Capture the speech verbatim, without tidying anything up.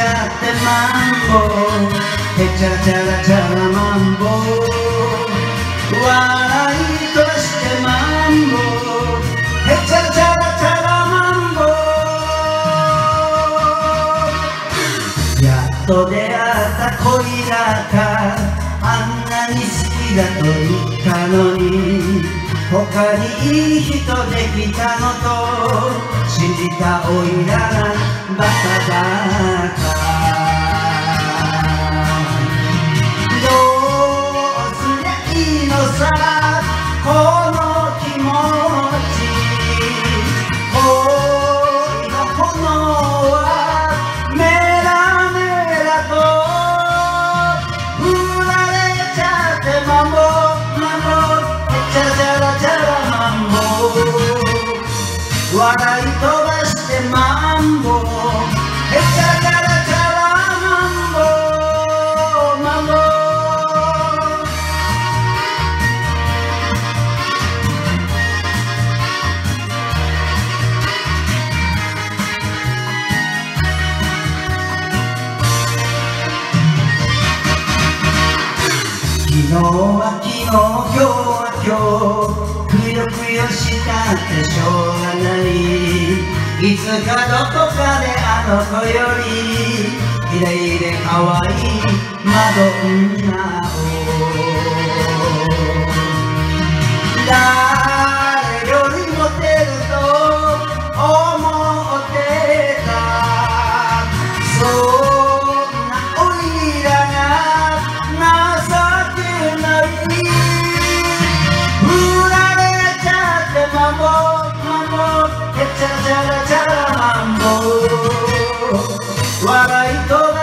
ゃってマンボへちゃらチャラチャラマンボ笑い飛ばしてマンボへちゃらチャラチャラマンボやっと出会った恋だかあんなに好きだと言ったのに他にいい人できたのと信じたおいらがバカだからどうすりゃいいのさこの気持ち恋の炎はメラメラと振られちゃってマンボマンボチャラチャラチャラマンボ笑い飛ばしてマンボへチャラチャラチャラマンボマンボ昨日は昨日今日は今日くよくよしたってしょうがないいつかどこかであの子より綺麗で可愛いマドンナを誰よりモテると思ってたそんなおいらが情けない振られちゃってマンボマンボへチャラチャラチャラマンボ笑い飛ば